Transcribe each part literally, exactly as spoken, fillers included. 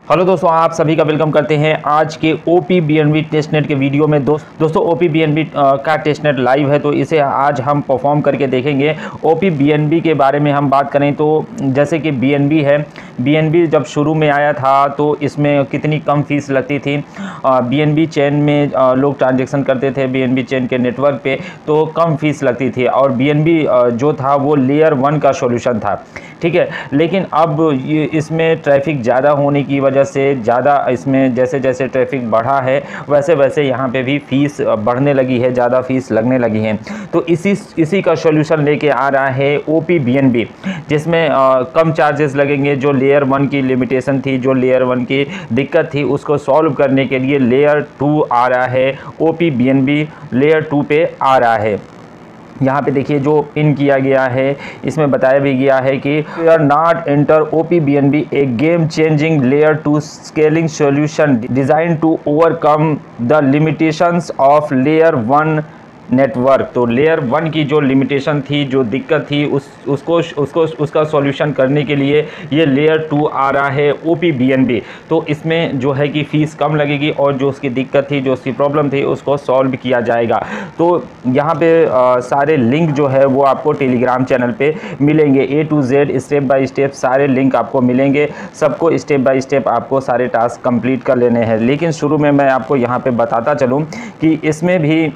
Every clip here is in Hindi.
हेलो दोस्तों, आप सभी का वेलकम करते हैं आज के O P B N B testnet के वीडियो में। दोस्त दोस्तों O P B N B का टेस्टनेट लाइव है, तो इसे आज हम परफॉर्म करके देखेंगे। O P B N B के बारे में हम बात करें तो जैसे कि बी एन बी है, बी एन बी जब शुरू में आया था तो इसमें कितनी कम फीस लगती थी। बी एन बी चेन में आ, लोग ट्रांजेक्शन करते थे बी एन बी चेन के नेटवर्क पे, तो कम फीस लगती थी और बी एन बी जो था वो लेयर वन का सॉल्यूशन था, ठीक है। लेकिन अब ये इसमें ट्रैफिक ज़्यादा होने की वजह से ज़्यादा इसमें जैसे जैसे ट्रैफिक बढ़ा है वैसे वैसे यहाँ पे भी फ़ीस बढ़ने लगी है, ज़्यादा फ़ीस लगने लगी है। तो इसी इसी का सॉल्यूशन लेके आ रहा है O P B N B, जिसमें आ, कम चार्जेस लगेंगे। जो लेयर वन की लिमिटेशन थी, जो लेयर वन की दिक्कत थी, उसको सॉल्व करने के लिए लेयर टू आ रहा है। O P B N B layer two पे आ रहा है। यहाँ पे देखिए जो पिन किया गया है, इसमें बताया भी गया है कि we are not enter O P B N B a game changing layer two scaling solution design to overcome the limitations of layer one network. तो लेयर वन की जो लिमिटेशन थी, जो दिक्कत थी, उस उसको उसको उसका सॉल्यूशन करने के लिए ये लेयर टू आ रहा है O P B N B. तो इसमें जो है कि फ़ीस कम लगेगी और जो उसकी दिक्कत थी, जो उसकी प्रॉब्लम थी, उसको सॉल्व किया जाएगा। तो यहाँ पे आ, सारे लिंक जो है वो आपको टेलीग्राम चैनल पे मिलेंगे। A to Z step by step सारे लिंक आपको मिलेंगे। सबको स्टेप बाय स्टेप आपको सारे टास्क कंप्लीट कर लेने हैं। लेकिन शुरू में मैं आपको यहाँ पे बताता चलूँ कि इसमें भी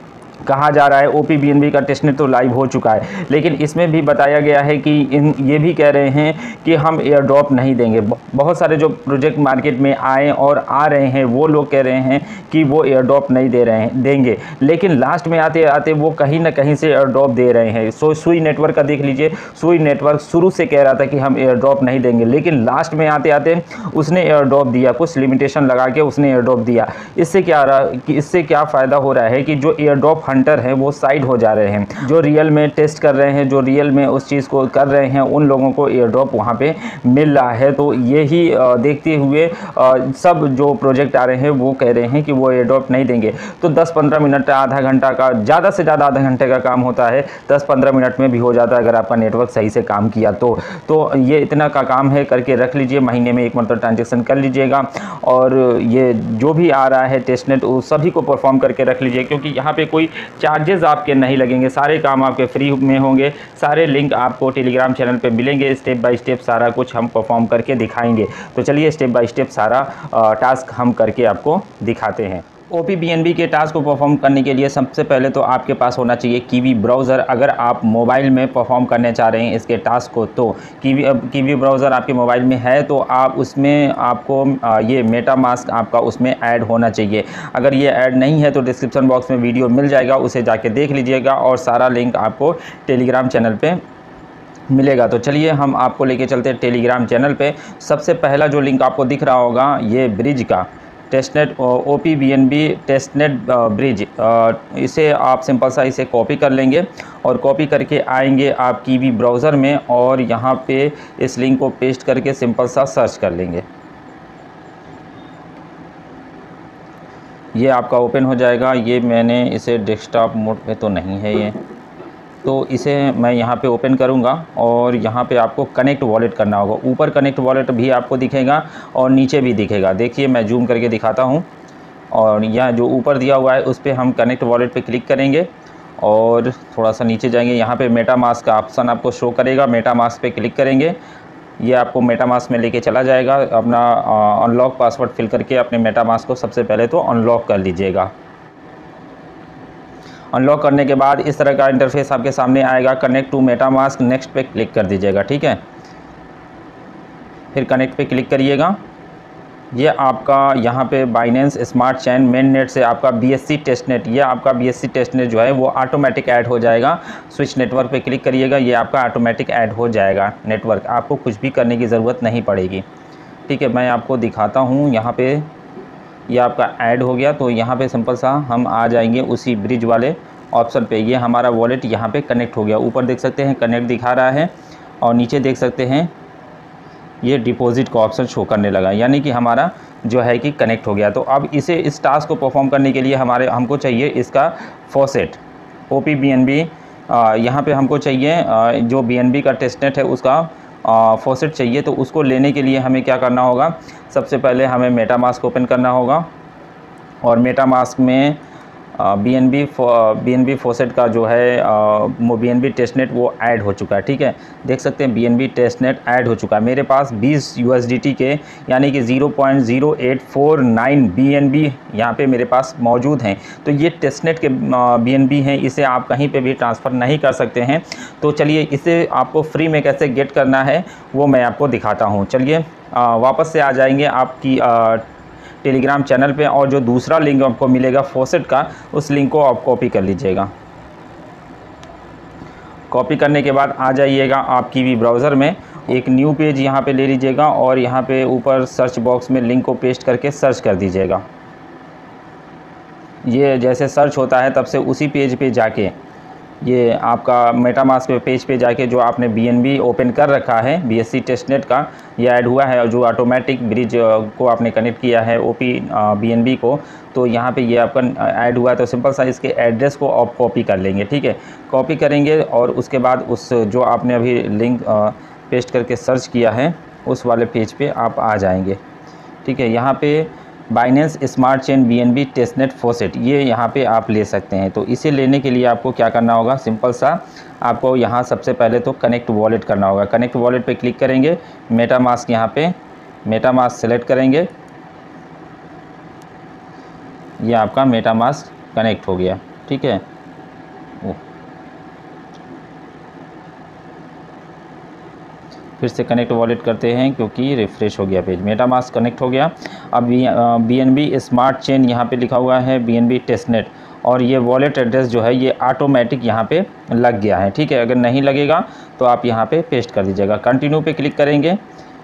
कहा जा रहा है O P B N B का टेस्टनेट तो लाइव हो चुका है, लेकिन इसमें भी बताया गया है कि इन ये भी कह रहे हैं कि हम एयर ड्रॉप नहीं देंगे। बहुत सारे जो प्रोजेक्ट मार्केट में आए और आ रहे हैं वो लोग कह रहे हैं कि वो एयर ड्रॉप नहीं दे रहे हैं देंगे, लेकिन लास्ट में आते आते वो कहीं ना कहीं से एयर ड्रॉप दे रहे हैं। सो सुई नेटवर्क का देख लीजिए, सुई नेटवर्क शुरू से कह रहा था कि हम एयर ड्रॉप नहीं देंगे, लेकिन लास्ट में आते आते उसने एयर ड्रॉप दिया, कुछ लिमिटेशन लगा के उसने एयर ड्रॉप दिया। इससे क्या रहा कि इससे क्या फ़ायदा हो रहा है कि जो एयर ड्रॉप हंटर हैं वो साइड हो जा रहे हैं। जो रियल में टेस्ट कर रहे हैं, जो रियल में उस चीज़ को कर रहे हैं, उन लोगों को एयर ड्रॉप वहाँ पे मिल रहा है। तो यही देखते हुए सब जो प्रोजेक्ट आ रहे हैं वो कह रहे हैं कि वो एयर ड्रॉप नहीं देंगे। तो दस पंद्रह मिनट आधा घंटा का, ज़्यादा से ज़्यादा आधा घंटे का काम होता है, दस पंद्रह मिनट में भी हो जाता है अगर आपका नेटवर्क सही से काम किया तो तो ये इतना का काम है, करके रख लीजिए। महीने में एक मतलब ट्रांजेक्शन कर लीजिएगा और ये जो भी आ रहा है टेस्टनेट वो सभी को परफॉर्म करके रख लीजिए, क्योंकि यहाँ पे कोई चार्जेस आपके नहीं लगेंगे, सारे काम आपके फ्री में होंगे। सारे लिंक आपको टेलीग्राम चैनल पे मिलेंगे। स्टेप बाय स्टेप सारा कुछ हम परफॉर्म करके दिखाएंगे। तो चलिए स्टेप बाय स्टेप सारा टास्क हम करके आपको दिखाते हैं। O P B N B के टास्क को परफॉर्म करने के लिए सबसे पहले तो आपके पास होना चाहिए कीवी ब्राउज़र। अगर आप मोबाइल में परफॉर्म करने चाह रहे हैं इसके टास्क को, तो कीवी कीवी ब्राउज़र आपके मोबाइल में है तो आप उसमें आपको ये मेटा मास्क आपका उसमें ऐड होना चाहिए। अगर ये ऐड नहीं है तो डिस्क्रिप्शन बॉक्स में वीडियो मिल जाएगा, उसे जाके देख लीजिएगा और सारा लिंक आपको टेलीग्राम चैनल पर मिलेगा। तो चलिए हम आपको लेके चलते हैं टेलीग्राम चैनल पे। सबसे पहला जो लिंक आपको दिख रहा होगा ये ब्रिज का, testnet O P B N B testnet bridge, इसे आप सिंपल सा इसे कॉपी कर लेंगे और कॉपी करके आएंगे आप कीवी ब्राउज़र में और यहाँ पे इस लिंक को पेस्ट करके सिंपल सा सर्च कर लेंगे। ये आपका ओपन हो जाएगा। ये मैंने इसे डेस्कटॉप मोड पे तो नहीं है ये, तो इसे मैं यहाँ पे ओपन करूँगा और यहाँ पे आपको कनेक्ट वॉलेट करना होगा। ऊपर कनेक्ट वॉलेट भी आपको दिखेगा और नीचे भी दिखेगा। देखिए मैं जूम करके दिखाता हूँ और यहाँ जो ऊपर दिया हुआ है उस पर हम कनेक्ट वॉलेट पे क्लिक करेंगे और थोड़ा सा नीचे जाएंगे। यहाँ पे मेटा मास्क का ऑप्शन आपको शो करेगा, मेटा मास्क पे क्लिक करेंगे, ये आपको मेटा मास्क में लेके चला जाएगा। अपना अनलॉक पासवर्ड फिल करके अपने मेटा मास्क को सबसे पहले तो अनलॉक कर लीजिएगा। अनलॉक करने के बाद इस तरह का इंटरफेस आपके सामने आएगा। Connect to MetaMask, next पे क्लिक कर दीजिएगा, ठीक है। फिर कनेक्ट पे क्लिक करिएगा। ये आपका यहाँ पे Binance smart chain main net से आपका बी एस सी टेस्टनेट, ये आपका बी एस सी टेस्टनेट जो है वो ऑटोमेटिक ऐड हो जाएगा। स्विच नेटवर्क पे क्लिक करिएगा, ये आपका ऑटोमेटिक ऐड हो जाएगा नेटवर्क, आपको कुछ भी करने की ज़रूरत नहीं पड़ेगी, ठीक है। मैं आपको दिखाता हूँ, यहाँ पे ये आपका ऐड हो गया। तो यहाँ पे सिंपल सा हम आ जाएंगे उसी ब्रिज वाले ऑप्शन पे। ये हमारा वॉलेट यहाँ पे कनेक्ट हो गया। ऊपर देख सकते हैं कनेक्ट दिखा रहा है और नीचे देख सकते हैं ये डिपॉजिट का ऑप्शन शो करने लगा, यानी कि हमारा जो है कि कनेक्ट हो गया। तो अब इसे इस टास्क को परफॉर्म करने के लिए हमारे हमको चाहिए इसका faucet O P B N B. यहाँ पर हमको चाहिए जो बी एन बी का टेस्टनेट है उसका फॉसेट चाहिए तो उसको लेने के लिए हमें क्या करना होगा, सबसे पहले हमें मेटामास्क ओपन करना होगा और मेटामास्क में B N B B N B faucet का जो है बी एन बी टेस्टनेट वो ऐड हो चुका है। ठीक है, देख सकते हैं B N B testnet add हो चुका है। मेरे पास बीस यू एस डी टी के यानी कि zero point zero eight four nine B N B यहाँ पे मेरे पास मौजूद हैं। तो ये टेस्टनेट के बी एन बी हैं, इसे आप कहीं पे भी ट्रांसफ़र नहीं कर सकते हैं। तो चलिए इसे आपको फ्री में कैसे गेट करना है वो मैं आपको दिखाता हूँ। चलिए वापस से आ जाएंगे आपकी आ, टेलीग्राम चैनल पे और जो दूसरा लिंक आपको मिलेगा फॉसेट का, उस लिंक को आप कॉपी कर लीजिएगा। कॉपी करने के बाद आ जाइएगा आप कीवी ब्राउज़र में, एक न्यू पेज यहाँ पे ले लीजिएगा और यहाँ पे ऊपर सर्च बॉक्स में लिंक को पेस्ट करके सर्च कर दीजिएगा। ये जैसे सर्च होता है तब से उसी पेज पे जाके ये आपका मेटामास्क पे पेज पे जाके जो आपने बी एन बी ओपन कर रखा है बी एस सी टेस्टनेट का, ये ऐड हुआ है और जो ऑटोमेटिक ब्रिज को आपने कनेक्ट किया है O P B N B को, तो यहाँ पे ये आपका ऐड हुआ है। तो सिंपल सा इसके एड्रेस को आप कॉपी कर लेंगे। ठीक है, कॉपी करेंगे और उसके बाद उस जो आपने अभी लिंक पेस्ट करके सर्च किया है उस वाले पेज पे आप आ जाएंगे। ठीक है, यहाँ पे Binance smart chain B N B testnet faucet ये यहाँ पे आप ले सकते हैं। तो इसे लेने के लिए आपको क्या करना होगा, सिंपल सा आपको यहाँ सबसे पहले तो कनेक्ट वॉलेट करना होगा। कनेक्ट वॉलेट पे क्लिक करेंगे, मेटामास्क यहाँ पे मेटामास्क सेलेक्ट करेंगे, ये आपका मेटामास्क कनेक्ट हो गया। ठीक है, फिर से कनेक्ट वॉलेट करते हैं क्योंकि रिफ़्रेश हो गया पेज। मेटामास्क कनेक्ट हो गया। अब B N B smart chain यहाँ पे लिखा हुआ है बी एन बी टेस्टनेट और ये वॉलेट एड्रेस जो है ये ऑटोमेटिक यहाँ पे लग गया है। ठीक है, अगर नहीं लगेगा तो आप यहाँ पे पेस्ट कर दीजिएगा। कंटिन्यू पे क्लिक करेंगे,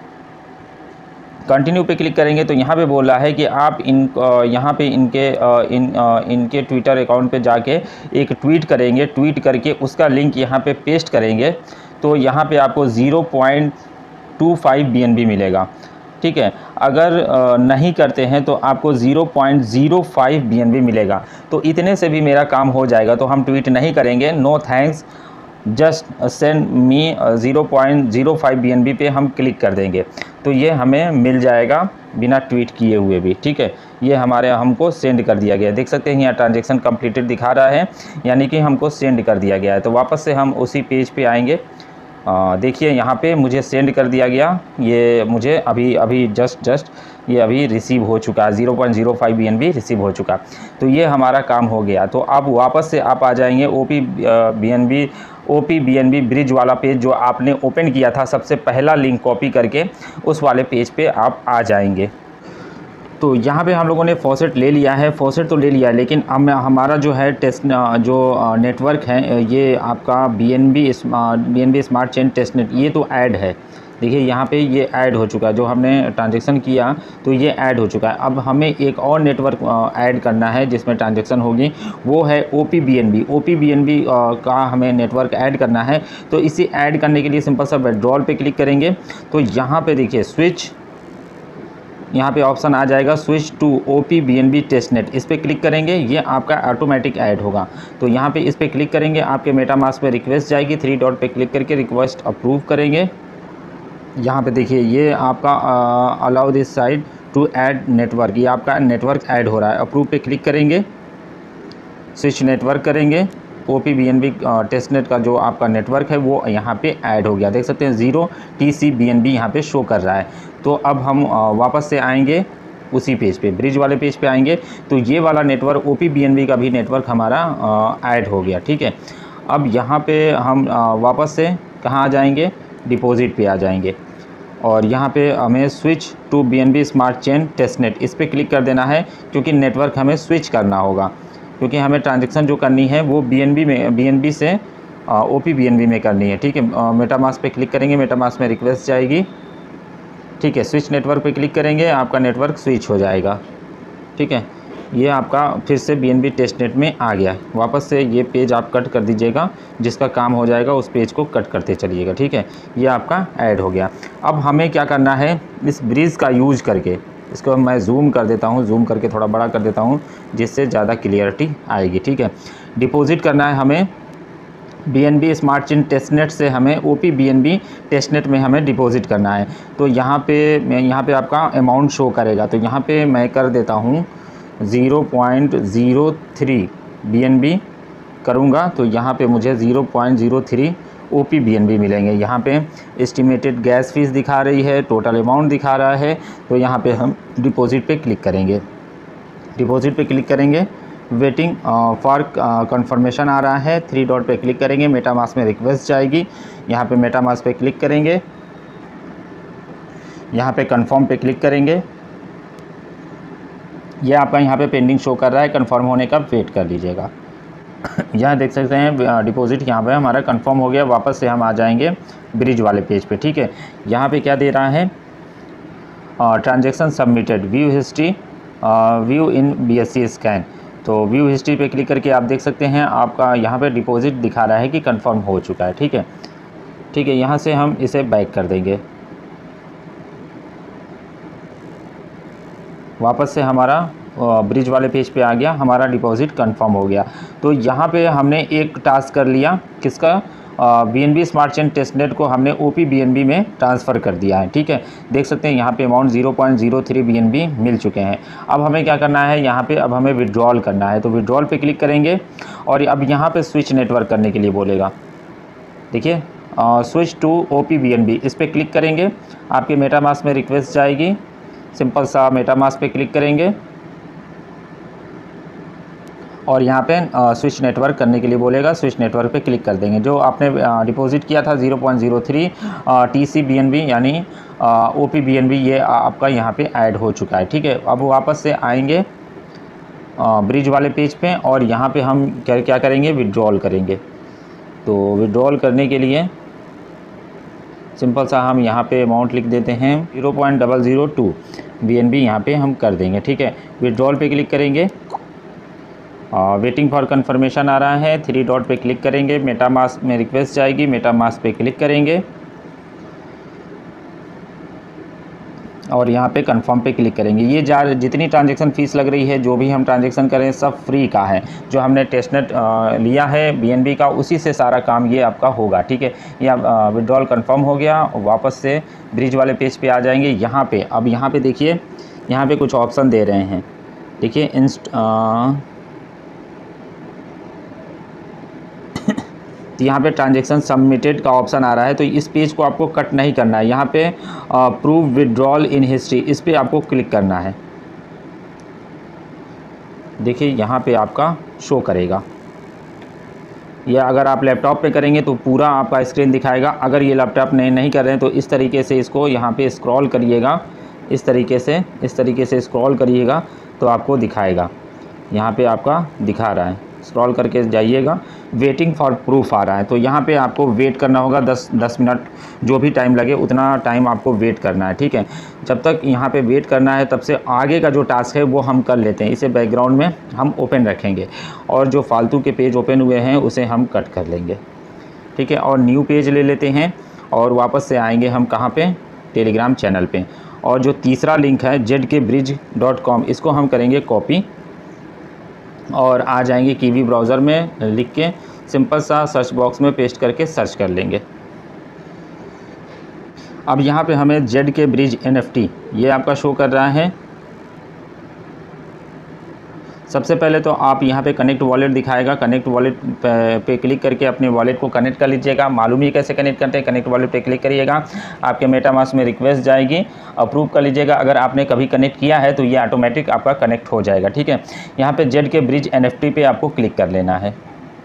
कंटिन्यू पे क्लिक करेंगे तो यहाँ पे बोल रहा है कि आप इन यहाँ पे इनके इन इनके ट्विटर अकाउंट पे जाके एक ट्वीट करेंगे, ट्वीट करके उसका लिंक यहाँ पे पेस्ट करेंगे तो यहाँ पे आपको zero point two five B N B मिलेगा। ठीक है, अगर नहीं करते हैं तो आपको zero point zero five B N B मिलेगा। तो इतने से भी मेरा काम हो जाएगा। तो हम ट्वीट नहीं करेंगे, no thanks just send me zero point zero five B N B पे हम क्लिक कर देंगे तो ये हमें मिल जाएगा बिना ट्वीट किए हुए भी। ठीक है, ये हमारे हमको सेंड कर दिया गया है। देख सकते हैं यहाँ ट्रांजैक्शन कंप्लीटेड दिखा रहा है, यानी कि हमको सेंड कर दिया गया है। तो वापस से हम उसी पेज पे आएंगे। देखिए यहाँ पे मुझे सेंड कर दिया गया, ये मुझे अभी अभी जस्ट जस्ट ये अभी रिसीव हो चुका है, zero point zero five B N B receive हो चुका। तो ये हमारा काम हो गया। तो अब वापस से आप आ जाएंगे O P B N B O P B N B bridge वाला पेज जो आपने ओपन किया था सबसे पहला लिंक कॉपी करके, उस वाले पेज पे आप आ जाएंगे। तो यहाँ पे हम लोगों ने फॉसेट ले लिया है, फॉसेट तो ले लिया है, लेकिन हम हमारा जो है टेस्ट जो नेटवर्क है ये आपका B N B B N B smart chain testnet ये तो ऐड है। देखिए यहाँ पे ये ऐड हो चुका है, जो हमने ट्रांजैक्शन किया तो ये ऐड हो चुका है। अब हमें एक और नेटवर्क ऐड करना है जिसमें ट्रांजैक्शन होगी, वो है O P B N B. O P B N B का हमें नेटवर्क ऐड करना है। तो इसे ऐड करने के लिए सिंपल सा विड्रॉल पे क्लिक करेंगे तो यहाँ पे देखिए स्विच, यहाँ पे ऑप्शन आ जाएगा switch to O P B N B testnet, इस पर क्लिक करेंगे, ये आपका ऑटोमेटिक ऐड होगा। तो यहाँ पे इस पर क्लिक करेंगे, आपके मेटामास्क पे रिक्वेस्ट जाएगी, थ्री डॉट पे क्लिक करके रिक्वेस्ट अप्रूव करेंगे। यहाँ पे देखिए ये आपका allow this site to add network, ये आपका नेटवर्क ऐड हो रहा है। अप्रूव पे क्लिक करेंगे, स्विच नेटवर्क करेंगे, O P B N B testnet का जो आपका नेटवर्क है वो यहाँ पे ऐड हो गया। देख सकते हैं zero T C B N B यहाँ पे शो कर रहा है। तो अब हम वापस से आएंगे उसी पेज पे, ब्रिज वाले पेज पे आएंगे तो ये वाला network O P B N B का भी नेटवर्क हमारा ऐड हो गया। ठीक है, अब यहाँ पे हम वापस से कहाँ आ जाएंगे, डिपॉजिट पे आ जाएंगे और यहाँ पे हमें switch to B N B smart chain testnet इस पर क्लिक कर देना है, क्योंकि नेटवर्क हमें स्विच करना होगा, क्योंकि हमें ट्रांजैक्शन जो करनी है वो बी एन बी में बी एन बी से O P B N B में करनी है। ठीक है, मेटामास्क पे क्लिक करेंगे, मेटामास्क में रिक्वेस्ट जाएगी। ठीक है, स्विच नेटवर्क पे क्लिक करेंगे, आपका नेटवर्क स्विच हो जाएगा। ठीक है, ये आपका फिर से बी एन बी टेस्टनेट में आ गया। वापस से ये पेज आप कट कर दीजिएगा, जिसका काम हो जाएगा उस पेज को कट करते चलिएगा। ठीक है, ये आपका ऐड हो गया। अब हमें क्या करना है, इस ब्रिज का यूज़ करके, इसको मैं जूम कर देता हूँ, जूम करके थोड़ा बड़ा कर देता हूँ जिससे ज़्यादा क्लियरिटी आएगी। ठीक है, डिपॉजिट करना है हमें B N B smart chain testnet से हमें O P B N B testnet में हमें डिपॉजिट करना है। तो यहाँ पे मैं यहाँ पे आपका अमाउंट शो करेगा, तो यहाँ पे मैं कर देता हूँ zero point zero three B N B करूँगा, तो यहाँ पे मुझे zero point zero three O P B N B मिलेंगे। यहाँ पे एस्टिमेटेड गैस फीस दिखा रही है, टोटल अमाउंट दिखा रहा है, तो यहाँ पे हम डिपॉजिट पे क्लिक करेंगे। डिपॉजिट पे क्लिक करेंगे, वेटिंग फॉर कंफर्मेशन आ रहा है, थ्री डॉट पे क्लिक करेंगे, मेटामास्क में रिक्वेस्ट जाएगी, यहाँ पे मेटामास्क पे क्लिक करेंगे, यहाँ पे कंफर्म पे क्लिक करेंगे। यह आपका यहाँ पे पेंडिंग शो कर रहा है, कंफर्म होने का वेट कर लीजिएगा। यहाँ देख सकते हैं डिपॉजिट यहाँ पे हमारा कंफर्म हो गया। वापस से हम आ जाएंगे ब्रिज वाले पेज पे, ठीक है। यहाँ पे क्या दे रहा है, transaction submitted, view history, view in B S C scan. तो व्यू हिस्ट्री पे क्लिक करके आप देख सकते हैं आपका यहाँ पे डिपॉजिट दिखा रहा है कि कंफर्म हो चुका है, ठीक है। ठीक है, यहाँ से हम इसे बैक कर देंगे। वापस से हमारा ब्रिज वाले पेज पे आ गया, हमारा डिपॉजिट कंफर्म हो गया। तो यहाँ पे हमने एक टास्क कर लिया, किसका, B N B smart chain testnet को हमने O P B N B में ट्रांसफ़र कर दिया है, ठीक है। देख सकते हैं यहाँ पे amount zero point zero three B N B मिल चुके हैं। अब हमें क्या करना है, यहाँ पे अब हमें विड्रॉल करना है, तो विड्रॉल पे क्लिक करेंगे और अब यहाँ पे स्विच नेटवर्क करने के लिए बोलेगा। देखिए switch to O P B N B, इस पर क्लिक करेंगे, आपके मेटामास्क में रिक्वेस्ट जाएगी, सिंपल सा मेटामास्क पे क्लिक करेंगे और यहाँ पे स्विच नेटवर्क करने के लिए बोलेगा, स्विच नेटवर्क पे क्लिक कर देंगे। जो आपने डिपॉजिट किया था zero point zero three T C B N B यानी O P B N B, ये आपका यहाँ पे ऐड हो चुका है, ठीक है। अब वापस से आएंगे ब्रिज वाले पेज पे और यहाँ पे हम क्या क्या करेंगे, विड्रॉल करेंगे। तो विड्रॉल करने के लिए सिंपल सा हम यहाँ पे अमाउंट लिख देते हैं zero point double zero two B N B, यहाँ पे हम कर देंगे, ठीक है। विड्रॉल पे क्लिक करेंगे, वेटिंग फॉर कंफर्मेशन आ रहा है, थ्री डॉट पे क्लिक करेंगे, मेटामास्क में रिक्वेस्ट जाएगी, मेटामास्क पे क्लिक करेंगे और यहाँ पे कंफर्म पे क्लिक करेंगे। ये जा जितनी ट्रांजैक्शन फ़ीस लग रही है, जो भी हम ट्रांजैक्शन करें सब फ्री का है। जो हमने टेस्टनेट लिया है बी एन बी का, उसी से सारा काम ये आपका होगा, ठीक है। ये विड्रॉल कंफर्म हो गया। वापस से ब्रिज वाले पेज पे आ जाएंगे। यहाँ पे अब यहाँ पे देखिए, यहाँ पे कुछ ऑप्शन दे रहे हैं, देखिए इंस्ट यहाँ पे ट्रांजैक्शन सबमिटेड का ऑप्शन आ रहा है, तो इस पेज को आपको कट नहीं करना है। यहाँ पे प्रूव विड्रॉल इन हिस्ट्री, इस पे आपको क्लिक करना है। देखिए यहाँ पे आपका शो करेगा। या अगर आप लैपटॉप पे करेंगे तो पूरा आपका स्क्रीन दिखाएगा। अगर ये लैपटॉप नहीं नहीं कर रहे हैं तो इस तरीके से इसको यहाँ पे स्क्रॉल करिएगा, इस तरीके से इस तरीके से स्क्रॉल करिएगा तो आपको दिखाएगा। यहाँ पे आपका दिखा रहा है, स्क्रॉल करके जाइएगा, वेटिंग फॉर प्रूफ आ रहा है, तो यहाँ पे आपको वेट करना होगा दस दस मिनट, जो भी टाइम लगे उतना टाइम आपको वेट करना है, ठीक है। जब तक यहाँ पे वेट करना है तब से आगे का जो टास्क है वो हम कर लेते हैं। इसे बैकग्राउंड में हम ओपन रखेंगे और जो फालतू के पेज ओपन हुए हैं उसे हम कट कर लेंगे, ठीक है। और न्यू पेज ले लेते हैं और वापस से आएंगे हम कहाँ पे, टेलीग्राम चैनल पे। और जो तीसरा लिंक है Z K bridge dot com, इसको हम करेंगे कॉपी और आ जाएंगे कीवी ब्राउज़र में, लिख के सिंपल सा सर्च बॉक्स में पेस्ट करके सर्च कर लेंगे। अब यहाँ पे हमें Z K bridge N F T ये आपका शो कर रहा है। सबसे पहले तो आप यहाँ पे कनेक्ट वॉलेट दिखाएगा, कनेक्ट वॉलेट पे, पे क्लिक करके अपने वॉलेट को कनेक्ट कर लीजिएगा। मालूम ही कैसे कनेक्ट करते हैं, कनेक्ट वॉलेट पे क्लिक करिएगा, आपके मेटामास्क में रिक्वेस्ट जाएगी, अप्रूव कर लीजिएगा। अगर आपने कभी कनेक्ट किया है तो ये ऑटोमेटिक आपका कनेक्ट हो जाएगा, ठीक है। यहाँ पे Z K bridge N F T पे आपको क्लिक कर लेना है।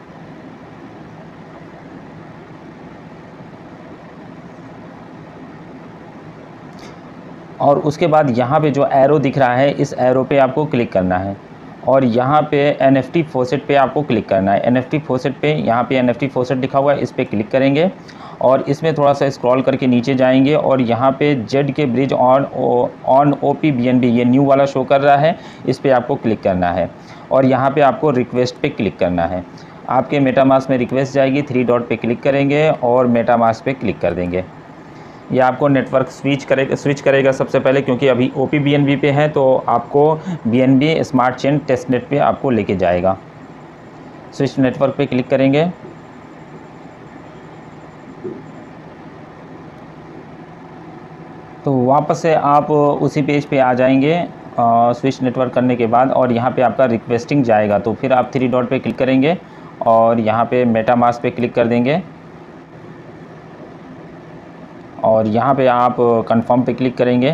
और उसके बाद यहाँ पे जो एरो दिख रहा है, इस एरो पे आपको क्लिक करना है और यहाँ पे एन एफ टी फॉसेट पे आपको क्लिक करना है। एन एफ टी फॉसेट पे यहाँ पे एन एफ टी फॉसेट लिखा हुआ है, इस पर क्लिक करेंगे और इसमें थोड़ा सा स्क्रॉल करके नीचे जाएंगे और यहाँ पे Z K bridge on on O P B N B, ये न्यू वाला शो कर रहा है, इस पर आपको क्लिक करना है और यहाँ पे आपको रिक्वेस्ट पे क्लिक करना है। आपके मेटामास्क में रिक्वेस्ट जाएगी, थ्री डॉट पे क्लिक करेंगे और मेटामास्क पे क्लिक कर देंगे। ये आपको नेटवर्क स्विच करेगा स्विच करेगा सबसे पहले, क्योंकि अभी O P B N B पे है, तो आपको B N B smart chain testnet पे आपको लेके जाएगा। स्विच नेटवर्क पे क्लिक करेंगे तो वापस से आप उसी पेज पे आ जाएंगे स्विच नेटवर्क करने के बाद, और यहाँ पे आपका रिक्वेस्टिंग जाएगा। तो फिर आप थ्री डॉट पे क्लिक करेंगे और यहाँ पे मेटामास्क पे क्लिक कर देंगे और यहाँ पे आप कंफर्म पे क्लिक करेंगे।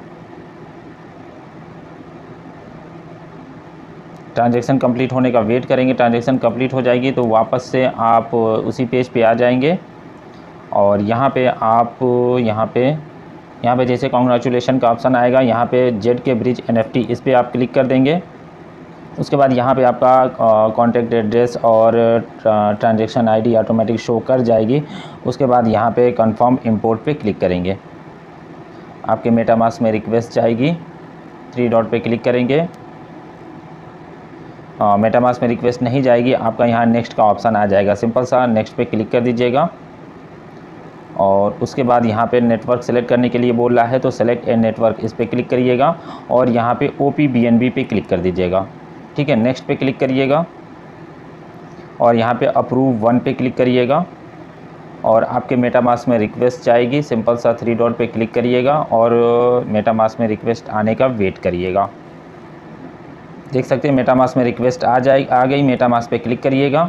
ट्रांजैक्शन कंप्लीट होने का वेट करेंगे। ट्रांजैक्शन कंप्लीट हो जाएगी तो वापस से आप उसी पेज पे आ जाएंगे और यहाँ पे आप यहाँ पे यहाँ पे जैसे कॉन्ग्रेचुलेशन का ऑप्शन आएगा, यहाँ पे जेड के ब्रिज एनएफटी इस पर आप क्लिक कर देंगे। उसके बाद यहाँ पे आपका कॉन्टैक्ट एड्रेस और ट्रांजैक्शन आईडी ऑटोमेटिक शो कर जाएगी। उसके बाद यहाँ पे कंफर्म इंपोर्ट पे क्लिक करेंगे। आपके मेटामास्क में रिक्वेस्ट जाएगी, थ्री डॉट पे क्लिक करेंगे। मेटामास्क में रिक्वेस्ट नहीं जाएगी, आपका यहाँ नेक्स्ट का ऑप्शन आ जाएगा। सिंपल सा नेक्स्ट पे क्लिक कर दीजिएगा और उसके बाद यहाँ पे नेटवर्क सेलेक्ट करने के लिए बोल रहा है तो सेलेक्ट ए नेटवर्क इस पर क्लिक करिएगा और यहाँ पे O P B N B पे क्लिक कर दीजिएगा। ठीक है, नेक्स्ट पे क्लिक करिएगा और यहाँ पे अप्रूव वन पे क्लिक करिएगा और आपके मेटामास्क में रिक्वेस्ट जाएगी। सिंपल सा थ्री डॉट पे क्लिक करिएगा और मेटामास्क में रिक्वेस्ट आने का वेट करिएगा। देख सकते हैं मेटामास्क में रिक्वेस्ट आ जाए आ गई। मेटामास्क पे क्लिक करिएगा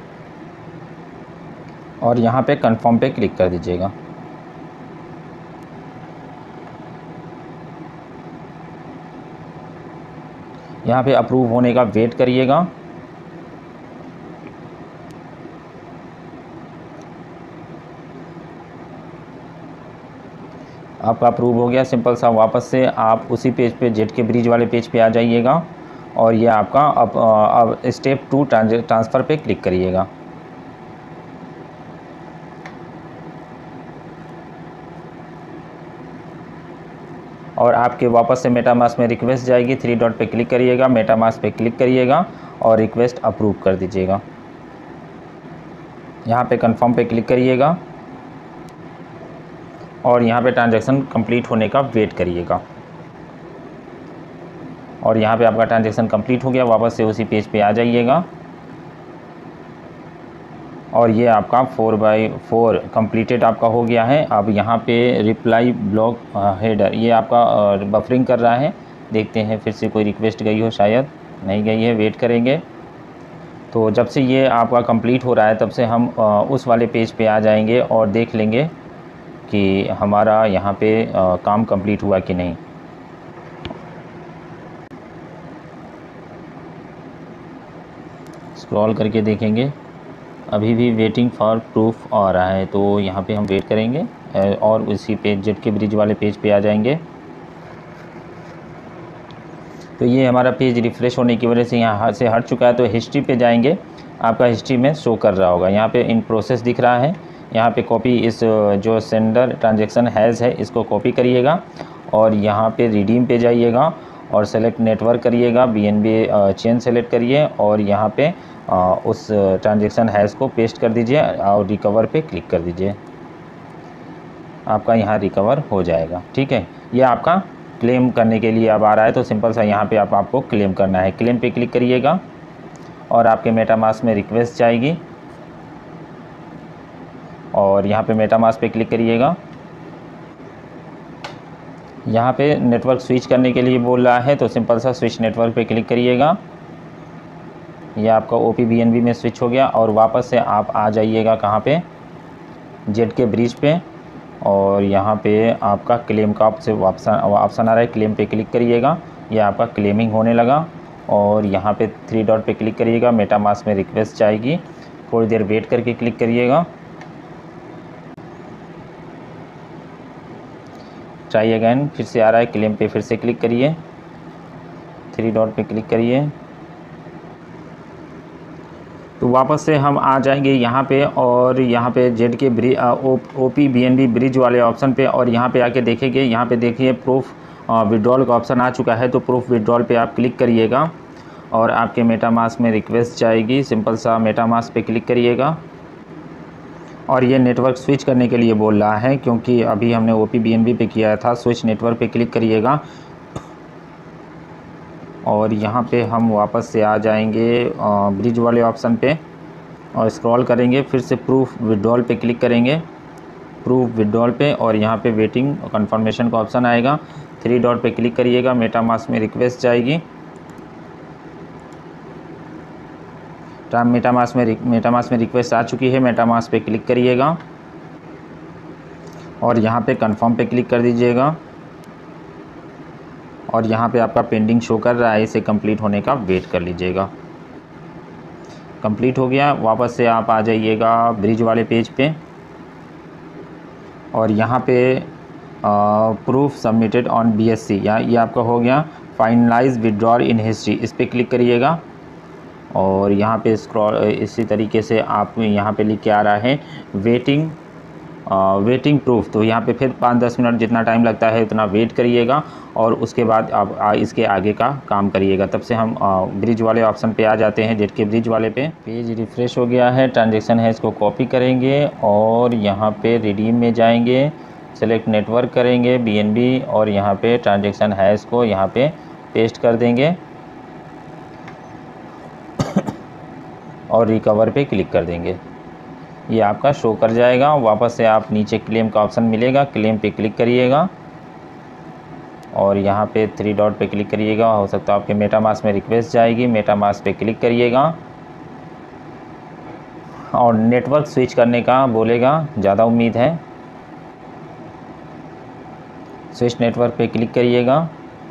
और यहाँ पे कंफर्म पे क्लिक कर दीजिएगा। यहाँ पे अप्रूव होने का वेट करिएगा। आपका अप्रूव हो गया। सिंपल सा वापस से आप उसी पेज पे जेड के ब्रिज वाले पेज पे आ जाइएगा और ये आपका अब अब स्टेप टू ट्रांसफ़र पे क्लिक करिएगा। और आपके वापस से मेटामास्क में रिक्वेस्ट जाएगी। थ्री डॉट पे क्लिक करिएगा, मेटामास्क पे क्लिक करिएगा और रिक्वेस्ट अप्रूव कर दीजिएगा। यहाँ पे कंफर्म पे क्लिक करिएगा और यहाँ पे ट्रांजैक्शन कंप्लीट होने का वेट करिएगा। और यहाँ पे आपका ट्रांजैक्शन कंप्लीट हो गया। वापस से उसी पेज पे आ जाइएगा और ये आपका फोर बाई फोर कम्प्लीटेड आपका हो गया है। अब यहाँ पे रिप्लाई ब्लॉक हेडर ये आपका बफरिंग कर रहा है। देखते हैं फिर से कोई रिक्वेस्ट गई हो, शायद नहीं गई है, वेट करेंगे। तो जब से ये आपका कंप्लीट हो रहा है तब से हम उस वाले पेज पे आ जाएंगे और देख लेंगे कि हमारा यहाँ पे काम कंप्लीट हुआ कि नहीं। स्क्रॉल करके देखेंगे, अभी भी वेटिंग फॉर प्रूफ आ रहा है तो यहाँ पे हम वेट करेंगे और उसी पेज जेड के ब्रिज वाले पेज पे आ जाएंगे। तो ये हमारा पेज रिफ़्रेश होने की वजह से यहाँ से हट चुका है। तो हिस्ट्री पे जाएंगे, आपका हिस्ट्री में शो कर रहा होगा। यहाँ पे इन प्रोसेस दिख रहा है, यहाँ पे कॉपी इस जो सेंडर ट्रांजैक्शन हैज़ है इसको कॉपी करिएगा और यहाँ पे रिडीम पे जाइएगा और सेलेक्ट नेटवर्क करिएगा, B N B chain select करिए और यहाँ पे आ, उस ट्रांजैक्शन हैश को पेस्ट कर दीजिए और रिकवर पे क्लिक कर दीजिए। आपका यहाँ रिकवर हो जाएगा। ठीक है, ये आपका क्लेम करने के लिए अब आ रहा है तो सिंपल सा यहाँ पे आप आपको क्लेम करना है। क्लेम पे क्लिक करिएगा और आपके मेटामास्क में रिक्वेस्ट जाएगी और यहाँ पे मेटामास्क पे क्लिक करिएगा। यहाँ पे नेटवर्क स्विच करने के लिए बोल रहा है तो सिंपल सा स्विच नेटवर्क पे क्लिक करिएगा। यह आपका O P B N B में स्विच हो गया और वापस से आप आ जाइएगा कहाँ पे, जेड के ब्रिज पे और यहाँ पे आपका क्लेम का ऑप्शन ऑप्शन आ रहा है, क्लेम पे क्लिक करिएगा। यह आपका क्लेमिंग होने लगा और यहाँ पे थ्री डॉट पे क्लिक करिएगा। मेटामास्क में रिक्वेस्ट जाएगी, थोड़ी देर वेट करके क्लिक करिएगा। ट्राई अगैन, फिर से आ रहा है, क्लेम पे फिर से क्लिक करिए, थ्री डॉट पे क्लिक करिए। तो वापस से हम आ जाएंगे यहाँ पे और यहाँ पे Z K bridge O P B N B bridge वाले ऑप्शन पे और यहाँ पे आके देखेंगे। यहाँ पे देखिए प्रूफ विड्रॉल का ऑप्शन आ चुका है तो प्रूफ विड्रॉल पे आप क्लिक करिएगा और आपके मेटामास्क में रिक्वेस्ट जाएगी। सिंपल सा मेटामास्क पे क्लिक करिएगा और ये नेटवर्क स्विच करने के लिए बोल रहा है क्योंकि अभी हमने O P B N B पे किया था। स्विच नेटवर्क पे क्लिक करिएगा और यहाँ पे हम वापस से आ जाएंगे ब्रिज वाले ऑप्शन पे और स्क्रॉल करेंगे, फिर से प्रूफ विड्रॉल पे क्लिक करेंगे प्रूफ विड्रॉल पे और यहाँ पे वेटिंग कंफर्मेशन का ऑप्शन आएगा। थ्री डॉट पे क्लिक करिएगा, मेटामास्क में रिक्वेस्ट जाएगी। मेटामास्क में मेटामास्क में रिक्वेस्ट आ चुकी है, मेटामास्क पे क्लिक करिएगा और यहाँ पे कंफर्म पे क्लिक कर दीजिएगा और यहाँ पे आपका पेंडिंग शो कर रहा है, इसे कंप्लीट होने का वेट कर लीजिएगा। कंप्लीट हो गया, वापस से आप आ जाइएगा ब्रिज वाले पेज पे और यहाँ पे प्रूफ सबमिटेड ऑन बीएससी, या ये आपका हो गया फाइनलाइज विड्रॉल इन हिस्ट्री, इस पर क्लिक करिएगा और यहाँ पे स्क्रॉल इसी तरीके से आप यहाँ पे लिख के आ रहा है वेटिंग वेटिंग प्रूफ। तो यहाँ पे फिर पाँच दस मिनट जितना टाइम लगता है उतना वेट करिएगा और उसके बाद आप आ, इसके आगे का काम करिएगा। तब से हम आ, ब्रिज वाले ऑप्शन पे आ जाते हैं, जेट के ब्रिज वाले पे। पेज रिफ़्रेश हो गया है, ट्रांजैक्शन है, इसको कॉपी करेंगे और यहाँ पे रिडीम में जाएंगे, सेलेक्ट नेटवर्क करेंगे बीएनबी और यहाँ पे ट्रांजैक्शन है, इसको यहाँ पे पेस्ट कर देंगे और रिकवर पे क्लिक कर देंगे। ये आपका शो कर जाएगा। वापस से आप नीचे क्लेम का ऑप्शन मिलेगा, क्लेम पे क्लिक करिएगा और यहाँ पे थ्री डॉट पे क्लिक करिएगा। हो सकता है आपके मेटामास्क में रिक्वेस्ट जाएगी, मेटामास्क पे क्लिक करिएगा और नेटवर्क स्विच करने का बोलेगा, ज़्यादा उम्मीद है। स्विच नेटवर्क पे क्लिक करिएगा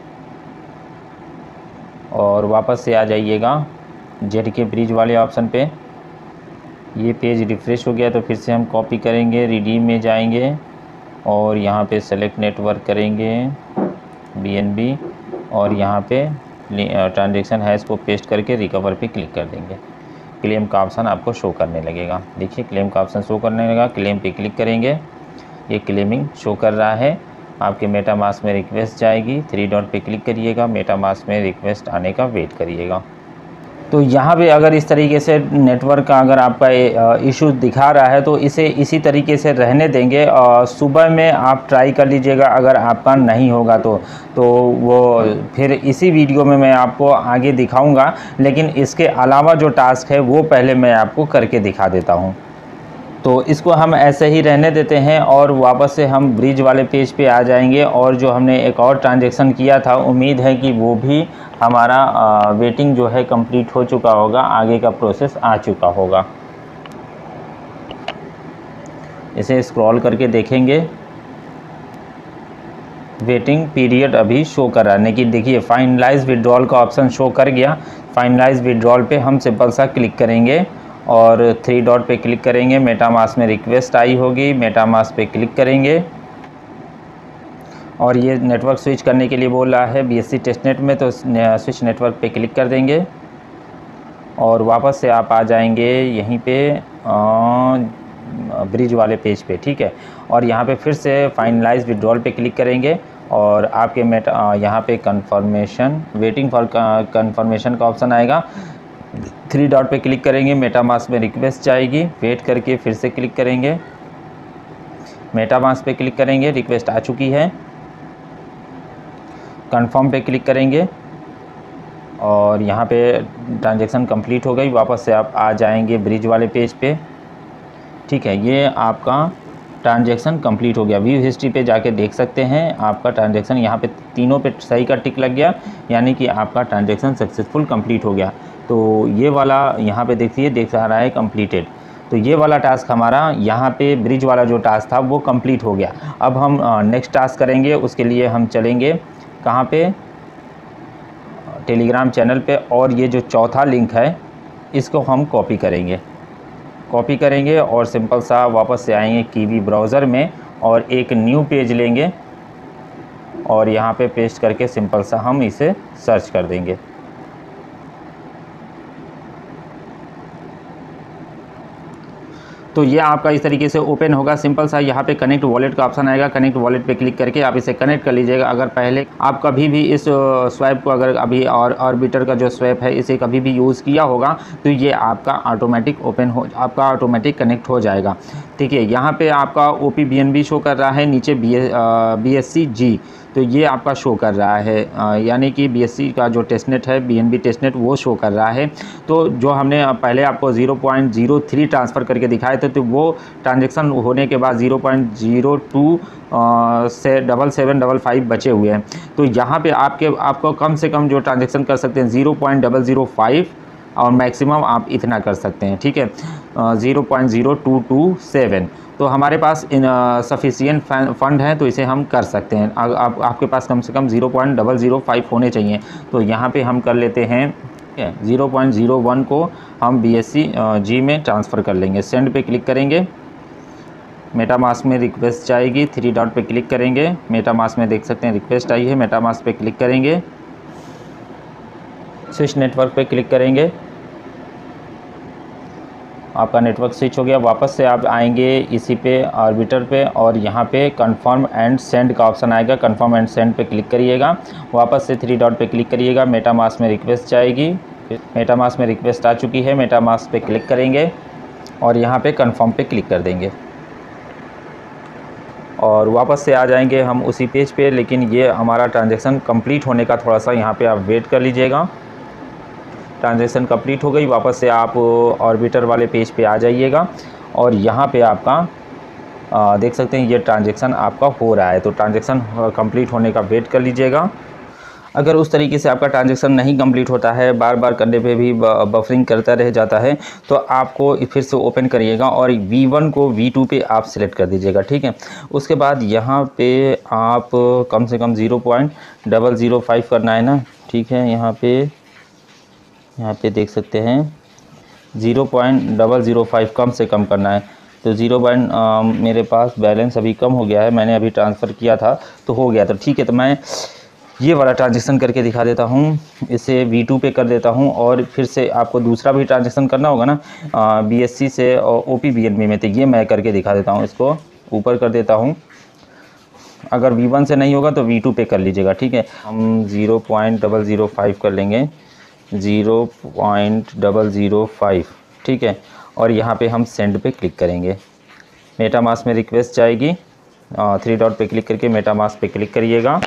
और वापस से आ जाइएगा जेड के ब्रिज वाले ऑप्शन पे। ये पेज रिफ़्रेश हो गया तो फिर से हम कॉपी करेंगे, रिडीम में जाएंगे और यहाँ पे सेलेक्ट नेटवर्क करेंगे बीएनबी और यहाँ पे ट्रांजैक्शन है, इसको पेस्ट करके रिकवर पे क्लिक कर देंगे। क्लेम का ऑप्शन आपको शो करने लगेगा। देखिए क्लेम का ऑप्शन शो करने लगा, क्लेम पे क्लिक करेंगे, ये क्लेमिंग शो कर रहा है। आपके मेटामास्क में रिक्वेस्ट जाएगी, थ्री डॉट पे क्लिक करिएगा, मेटामास्क में रिक्वेस्ट आने का वेट करिएगा। तो यहाँ पे अगर इस तरीके से नेटवर्क का अगर आपका इशू दिखा रहा है तो इसे इसी तरीके से रहने देंगे और सुबह में आप ट्राई कर लीजिएगा। अगर आपका नहीं होगा तो तो वो फिर इसी वीडियो में मैं आपको आगे दिखाऊंगा, लेकिन इसके अलावा जो टास्क है वो पहले मैं आपको करके दिखा देता हूँ। तो इसको हम ऐसे ही रहने देते हैं और वापस से हम ब्रिज वाले पेज पे आ जाएंगे और जो हमने एक और ट्रांजैक्शन किया था, उम्मीद है कि वो भी हमारा आ, वेटिंग जो है कंप्लीट हो चुका होगा, आगे का प्रोसेस आ चुका होगा। इसे स्क्रॉल करके देखेंगे, वेटिंग पीरियड अभी शो कर रहा है, लेकिन देखिए फाइनलाइज विड्रॉल का ऑप्शन शो कर गया। फाइनलाइज विड्रॉल पे हम सिंपल सा क्लिक करेंगे और थ्री डॉट पे क्लिक करेंगे, मेटामास्क में रिक्वेस्ट आई होगी, मेटामास्क पे क्लिक करेंगे और ये नेटवर्क स्विच करने के लिए बोल रहा है बीएससी टेस्टनेट में, तो स्विच नेटवर्क पे क्लिक कर देंगे और वापस से आप आ जाएंगे यहीं पे ब्रिज वाले पेज पे, ठीक है। और यहाँ पे फिर से फाइनलाइज विड्रॉल पे क्लिक करेंगे और आपके मेटा यहाँ पे कंफर्मेशन वेटिंग फॉर कंफर्मेशन का ऑप्शन आएगा, थ्री डॉट पे क्लिक करेंगे, मेटामास्क में रिक्वेस्ट जाएगी, वेट करके फिर से क्लिक करेंगे, मेटामास्क पे क्लिक करेंगे, रिक्वेस्ट आ चुकी है, कंफर्म पे क्लिक करेंगे और यहाँ पे ट्रांजैक्शन कंप्लीट हो गई। वापस से आप आ जाएंगे ब्रिज वाले पेज पे, ठीक है। ये आपका ट्रांजैक्शन कंप्लीट हो गया। व्यू हिस्ट्री पे जाके देख सकते हैं आपका ट्रांजैक्शन, यहाँ पे तीनों पे सही का टिक लग गया, यानी कि आपका ट्रांजैक्शन सक्सेसफुल कंप्लीट हो गया। तो ये वाला यहाँ पे देखिए देख रहा है कंप्लीटेड। तो ये वाला टास्क हमारा यहाँ पे ब्रिज वाला जो टास्क था वो कंप्लीट हो गया। अब हम नेक्स्ट टास्क करेंगे, उसके लिए हम चलेंगे कहाँ पे, टेलीग्राम चैनल पे, और ये जो चौथा लिंक है इसको हम कॉपी करेंगे कॉपी करेंगे और सिंपल सा वापस से आएंगे कीवी ब्राउज़र में और एक न्यू पेज लेंगे और यहाँ पे पेस्ट करके सिंपल सा हम इसे सर्च कर देंगे। तो ये आपका इस तरीके से ओपन होगा। सिंपल सा यहाँ पे कनेक्ट वॉलेट का ऑप्शन आएगा, कनेक्ट वॉलेट पे क्लिक करके आप इसे कनेक्ट कर लीजिएगा। अगर पहले आप कभी भी इस स्वैप को अगर अभी और ऑर्बिटर का जो स्वैप है इसे कभी भी यूज़ किया होगा तो ये आपका ऑटोमेटिक ओपन हो आपका ऑटोमेटिक कनेक्ट हो जाएगा, ठीक है। यहाँ पे आपका O P B N B show कर रहा है, नीचे B B S C G तो ये आपका शो कर रहा है, यानी कि बीएससी का जो टेस्टनेट है, बीएनबी टेस्टनेट, वो शो कर रहा है। तो जो हमने पहले आपको zero point zero three transfer करके दिखाए थे, तो वो ट्रांजेक्शन होने के बाद ज़ीरो पॉइंट ज़ीरो टू से डबल सेवन डबल फाइव बचे हुए हैं। तो यहाँ पे आपके आपको कम से कम जो ट्रांजेक्शन कर सकते हैं zero point double zero five, और मैक्सिमम आप इतना कर सकते हैं, ठीक है, zero point zero two two seven. तो हमारे पास इन सफिशिएंट फ़ंड है, तो इसे हम कर सकते हैं। आ, आप, आपके पास कम से कम zero point double zero five होने चाहिए। तो यहाँ पे हम कर लेते हैं ज़ीरो पॉइंट ज़ीरो वन को हम बीएससी जी में ट्रांसफ़र कर लेंगे। सेंड पे क्लिक करेंगे, मेटामास्क में रिक्वेस्ट जाएगी, थ्री डॉट पे क्लिक करेंगे, मेटामास्क में देख सकते हैं रिक्वेस्ट आई है, मेटामास्क पे क्लिक करेंगे, स्विच नेटवर्क पे क्लिक करेंगे, आपका नेटवर्क स्विच हो गया। वापस से आप आएंगे इसी पे आर्बिटर पे, और यहाँ पे कंफर्म एंड सेंड का ऑप्शन आएगा, कंफर्म एंड सेंड पे क्लिक करिएगा। वापस से थ्री डॉट पे क्लिक करिएगा, मेटामास्क में रिक्वेस्ट जाएगी, मेटामास्क में रिक्वेस्ट आ चुकी है, मेटामास्क पे क्लिक करेंगे और यहाँ पे कंफर्म पे क्लिक कर देंगे और वापस से आ जाएंगे हम उसी पेज पे। लेकिन ये हमारा ट्रांजैक्शन कंप्लीट होने का थोड़ा सा यहाँ पे आप वेट कर लीजिएगा। ट्रांजैक्शन कंप्लीट हो गई, वापस से आप ऑर्बिटर वाले पेज पे आ जाइएगा और यहाँ पे आपका आ, देख सकते हैं ये ट्रांजैक्शन आपका हो रहा है। तो ट्रांजैक्शन कंप्लीट होने का वेट कर लीजिएगा। अगर उस तरीके से आपका ट्रांजैक्शन नहीं कंप्लीट होता है, बार बार करने पे भी बफरिंग करता रह जाता है, तो आपको फिर से ओपन करिएगा और वी वन को वी टू पे आप सिलेक्ट कर दीजिएगा, ठीक है। उसके बाद यहाँ पे आप कम से कम zero point double zero five करना है ना, ठीक है। यहाँ पे यहाँ पे देख सकते हैं zero point double zero five कम से कम करना है। तो ज़ीरो पॉइंट मेरे पास बैलेंस अभी कम हो गया है, मैंने अभी ट्रांसफ़र किया था तो हो गया, तो ठीक है। तो मैं ये वाला ट्रांजैक्शन करके दिखा देता हूँ, इसे वी टू पे कर देता हूँ और फिर से आपको दूसरा भी ट्रांजैक्शन करना होगा ना बीएससी से और ओपी बीएनबी में, तो ये मैं करके दिखा देता हूँ। इसको ऊपर कर देता हूँ, अगर वी वन से नहीं होगा तो वी टू पे कर लीजिएगा, ठीक है। हम zero point double zero five कर लेंगे, zero point double zero five, ठीक है। और यहाँ पे हम सेंड पे क्लिक करेंगे, मेटामास्क में रिक्वेस्ट जाएगी, थ्री डॉट पे क्लिक करके मेटामास्क पे क्लिक करिएगा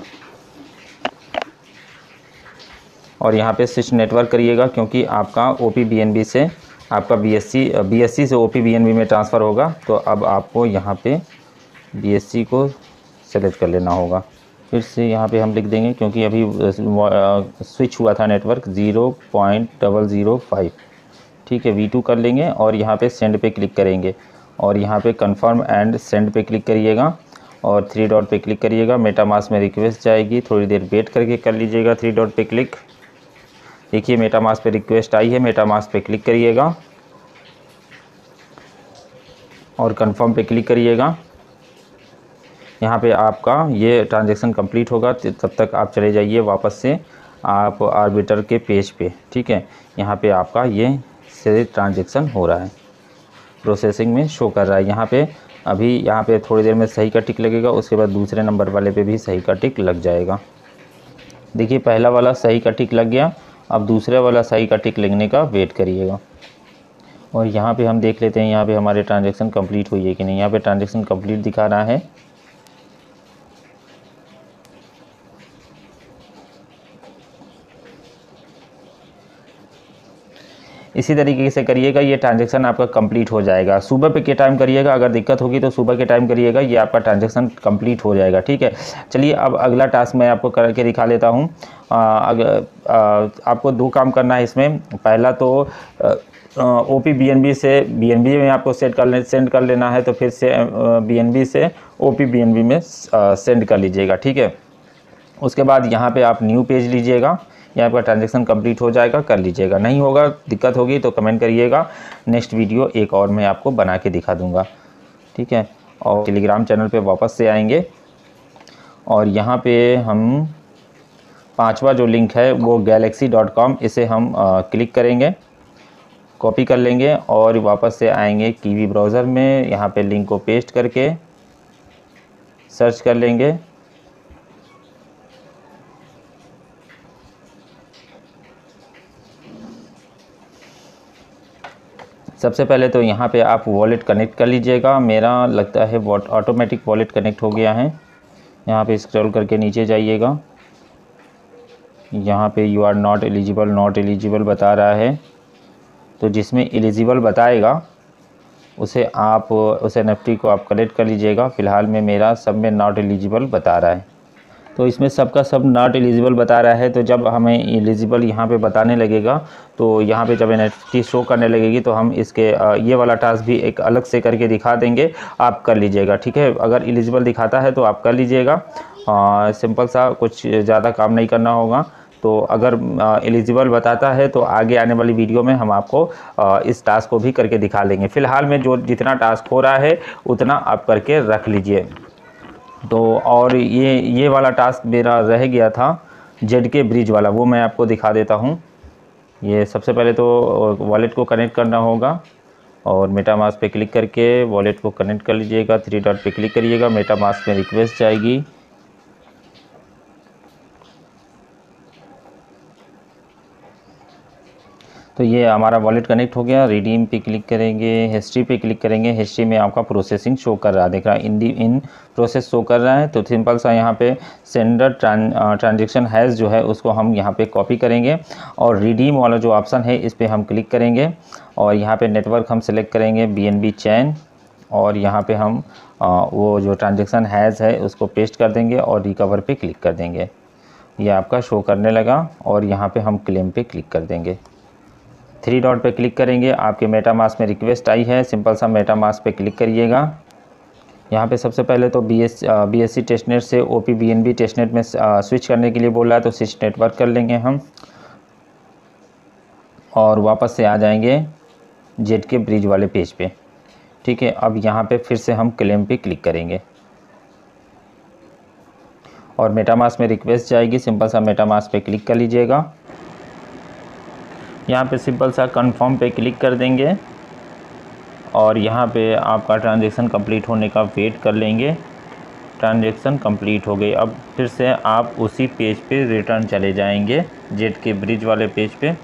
और यहाँ पे स्विच नेटवर्क करिएगा, क्योंकि आपका ओपी बीएनबी से आपका बीएससी बीएससी से ओपी बीएनबी में ट्रांसफ़र होगा। तो अब आपको यहाँ पे बीएससी को सेलेक्ट कर लेना होगा। फिर से यहाँ पे हम लिख देंगे, क्योंकि अभी स्विच हुआ था network, zero point double zero five, ठीक है। वी टू कर लेंगे और यहाँ पे सेंड पे क्लिक करेंगे और यहाँ पे कंफर्म एंड सेंड पे क्लिक करिएगा और थ्री डॉट पे क्लिक करिएगा। मेटामास्क में रिक्वेस्ट जाएगी, थोड़ी देर वेट करके कर लीजिएगा। थ्री डॉट पे क्लिक, देखिए मेटामास्क पे रिक्वेस्ट आई है, मेटामास्क पे क्लिक करिएगा और कंफर्म पे क्लिक करिएगा। यहाँ पे आपका ये ट्रांजैक्शन कंप्लीट होगा, तब तक आप चले जाइए वापस से आप आर्बिटर के पेज पे, ठीक है। यहाँ पे आपका ये से ट्रांजैक्शन हो रहा है, प्रोसेसिंग में शो कर रहा है। यहाँ पे अभी यहाँ पे थोड़ी देर में सही का टिक लगेगा, उसके बाद दूसरे नंबर वाले पे भी सही का टिक लग जाएगा। देखिए पहला वाला सही का टिक लग गया, अब दूसरे वाला सही का टिक लगने का वेट करिएगा। और यहाँ पे हम देख लेते हैं यहाँ पे हमारे ट्रांजैक्शन कंप्लीट हुई है कि नहीं। यहाँ पे ट्रांजैक्शन कंप्लीट दिखा रहा है। इसी तरीके से करिएगा, ये ट्रांजैक्शन आपका कंप्लीट हो जाएगा। सुबह पे के टाइम करिएगा, अगर दिक्कत होगी तो सुबह के टाइम करिएगा, ये आपका ट्रांजैक्शन कंप्लीट हो जाएगा, ठीक है। चलिए अब अगला टास्क मैं आपको करके दिखा लेता हूँ। अगर आपको दो काम करना है इसमें। पहला तो O P B N B से बी एन बी में आपको सेट कर ले सेंड कर लेना है, तो फिर से बी एन बी से O P B N B में सेंड कर लीजिएगा, ठीक है। उसके बाद यहाँ पे आप न्यू पेज लीजिएगा, यहाँ पर ट्रांजैक्शन कंप्लीट हो जाएगा, कर लीजिएगा। नहीं होगा, दिक्कत होगी तो कमेंट करिएगा, नेक्स्ट वीडियो एक और मैं आपको बना के दिखा दूंगा, ठीक है। और टेलीग्राम चैनल पे वापस से आएंगे और यहाँ पे हम पांचवा जो लिंक है वो गैलेक्सी डॉट कॉम, इसे हम आ, क्लिक करेंगे, कॉपी कर लेंगे और वापस से आएंगे कीवी ब्राउज़र में। यहाँ पे लिंक को पेस्ट करके सर्च कर लेंगे। सबसे पहले तो यहाँ पे आप वॉलेट कनेक्ट कर लीजिएगा। मेरा लगता है वॉट ऑटोमेटिक वॉलेट कनेक्ट हो गया है, यहाँ पे स्क्रॉल करके नीचे जाइएगा, यहाँ पे you are not eligible, not eligible बता रहा है। तो जिसमें एलिजिबल बताएगा उसे आप उस एनएफटी को आप कलेक्ट कर लीजिएगा। फ़िलहाल में मेरा सब में नॉट एलिजिबल बता रहा है, तो इसमें सबका सब नॉट एलिजिबल बता रहा है। तो जब हमें एलिजिबल यहाँ पे बताने लगेगा, तो यहाँ पे जब एनएफटी शो करने लगेगी तो हम इसके ये वाला टास्क भी एक अलग से करके दिखा देंगे, आप कर लीजिएगा, ठीक है। अगर एलिजिबल दिखाता है तो आप कर लीजिएगा, सिंपल सा, कुछ ज़्यादा काम नहीं करना होगा। तो अगर एलिजिबल बताता है तो आगे आने वाली वीडियो में हम आपको आ, इस टास्क को भी करके दिखा लेंगे। फ़िलहाल में जो जितना टास्क हो रहा है उतना आप करके रख लीजिए। तो और ये ये वाला टास्क मेरा रह गया था, जेड के ब्रिज वाला, वो मैं आपको दिखा देता हूँ। ये सबसे पहले तो वॉलेट को कनेक्ट करना होगा और मेटामास्क पे क्लिक करके वॉलेट को कनेक्ट कर लीजिएगा। थ्री डॉट पे क्लिक करिएगा, मेटामास्क में रिक्वेस्ट जाएगी। तो ये हमारा वॉलेट कनेक्ट हो गया। रिडीम पे क्लिक करेंगे, हिस्ट्री पे क्लिक करेंगे। हिस्ट्री में आपका प्रोसेसिंग शो कर रहा है, देख रहा है, इन दी इन प्रोसेस शो कर रहा है। तो सिंपल सा यहाँ पे सेंडर ट्रांजेक्शन हैज़ जो है उसको हम यहाँ पे कॉपी करेंगे और रिडीम वाला जो ऑप्शन है इस पर हम क्लिक करेंगे और यहाँ पे नेटवर्क हम सेलेक्ट करेंगे बीएनबी चैन और यहाँ पे हम आ, वो जो ट्रांजेक्शन हैज़ है उसको पेस्ट कर देंगे और रिकवर पे क्लिक कर देंगे। ये आपका शो करने लगा और यहाँ पे हम क्लेम पे क्लिक कर देंगे। थ्री डॉट पे क्लिक करेंगे, आपके मेटामास्क में रिक्वेस्ट आई है, सिंपल सा मेटामास्क पे क्लिक करिएगा। यहाँ पे सबसे पहले तो B S B S C testnet से O P B N B testnet में स्विच करने के लिए बोल रहा है, तो स्विच नेटवर्क कर लेंगे हम और वापस से आ जाएंगे जेड के ब्रिज वाले पेज पे, ठीक है। अब यहाँ पे फिर से हम क्लेम पे क्लिक करेंगे और मेटामास्क में रिक्वेस्ट जाएगी, सिंपल सा मेटामास्क पे क्लिक कर लीजिएगा। यहाँ पे सिंपल सा कंफर्म पे क्लिक कर देंगे और यहाँ पे आपका ट्रांजैक्शन कंप्लीट होने का वेट कर लेंगे। ट्रांजैक्शन कंप्लीट हो गई। अब फिर से आप उसी पेज पे रिटर्न चले जाएंगे, जेड के ब्रिज वाले पेज पे,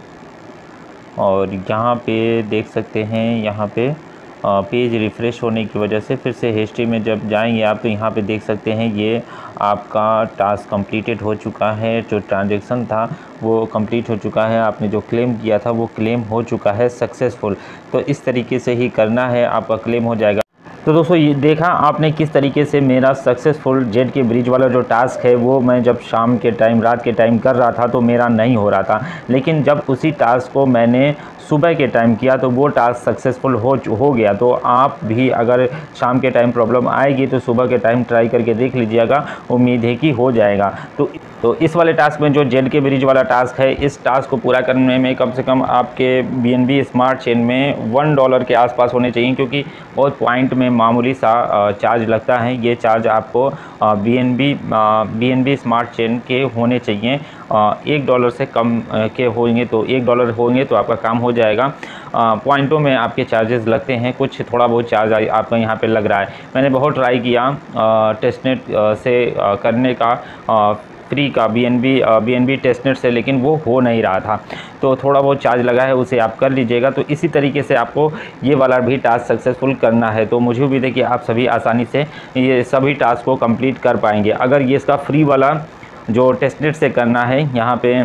और यहाँ पे देख सकते हैं, यहाँ पे पेज रिफ़्रेश होने की वजह से फिर से हिस्ट्री में जब जाएंगे आप तो यहाँ पे देख सकते हैं ये आपका टास्क कंप्लीटेड हो चुका है। जो ट्रांजैक्शन था वो कंप्लीट हो चुका है, आपने जो क्लेम किया था वो क्लेम हो चुका है सक्सेसफुल। तो इस तरीके से ही करना है, आपका क्लेम हो जाएगा। तो दोस्तों ये देखा आपने किस तरीके से मेरा सक्सेसफुल जेड के ब्रिज वाला जो टास्क है वो मैं जब शाम के टाइम, रात के टाइम कर रहा था तो मेरा नहीं हो रहा था, लेकिन जब उसी टास्क को मैंने सुबह के टाइम किया तो वो टास्क सक्सेसफुल हो हो गया। तो आप भी अगर शाम के टाइम प्रॉब्लम आएगी तो सुबह के टाइम ट्राई करके देख लीजिएगा, उम्मीद है कि हो जाएगा। तो तो इस वाले टास्क में जो जेड के ब्रिज वाला टास्क है, इस टास्क को पूरा करने में कम से कम आपके बीएनबी स्मार्ट चेन में वन डॉलर के आसपास होने चाहिए, क्योंकि बहुत पॉइंट में मामूली सा चार्ज लगता है। ये चार्ज आपको बीएनबी बीएनबी स्मार्ट चेन के होने चाहिए, एक डॉलर से कम के होंगे तो एक डॉलर होंगे तो आपका काम हो जाएगा। पॉइंटों में आपके चार्जेस लगते हैं, कुछ थोड़ा बहुत चार्ज आपका यहाँ पे लग रहा है। मैंने बहुत ट्राई किया टेस्टनेट से करने का, फ्री का बीएनबी बीएनबी टेस्टनेट से, लेकिन वो हो नहीं रहा था। तो थोड़ा बहुत चार्ज लगा है, उसे आप कर लीजिएगा। तो इसी तरीके से आपको ये वाला भी टास्क सक्सेसफुल करना है। तो मुझे उम्मीद है कि आप सभी आसानी से ये सभी टास्क को कंप्लीट कर पाएंगे। अगर ये इसका फ्री वाला जो टेस्टनेट से करना है, यहाँ पे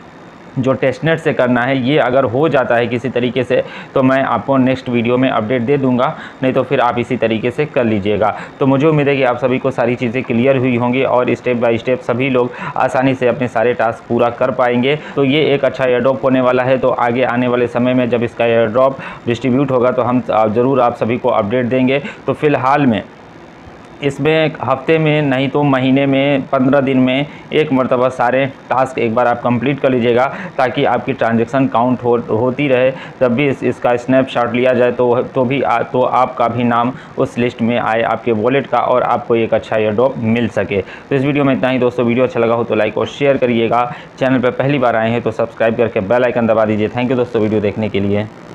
जो टेस्टनेट से करना है, ये अगर हो जाता है किसी तरीके से तो मैं आपको नेक्स्ट वीडियो में अपडेट दे दूंगा, नहीं तो फिर आप इसी तरीके से कर लीजिएगा। तो मुझे उम्मीद है कि आप सभी को सारी चीज़ें क्लियर हुई होंगी और स्टेप बाय स्टेप सभी लोग आसानी से अपने सारे टास्क पूरा कर पाएंगे। तो ये एक अच्छा एयरड्रॉप होने वाला है। तो आगे आने वाले समय में जब इसका एयरड्रॉप डिस्ट्रीब्यूट होगा तो हम ज़रूर आप सभी को अपडेट देंगे। तो फिलहाल में इसमें हफ्ते में नहीं तो महीने में, पंद्रह दिन में एक मरतबा सारे टास्क एक बार आप कंप्लीट कर लीजिएगा, ताकि आपकी ट्रांजैक्शन काउंट हो होती रहे। जब भी इस, इसका स्नैपशॉट लिया जाए तो तो भी आ, तो आपका भी नाम उस लिस्ट में आए, आपके वॉलेट का, और आपको एक अच्छा एयरड्रॉप मिल सके। तो इस वीडियो में इतना ही दोस्तों। वीडियो अच्छा लगा हो तो लाइक और शेयर करिएगा। चैनल पर पहली बार आए हैं तो सब्सक्राइब करके बेल आइकन दबा दीजिए। थैंक यू दोस्तों वीडियो देखने के लिए।